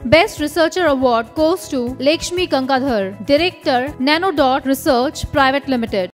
Best Researcher Award goes to Lekshmi Gangadhar, Director, Nanodot Research Private Limited.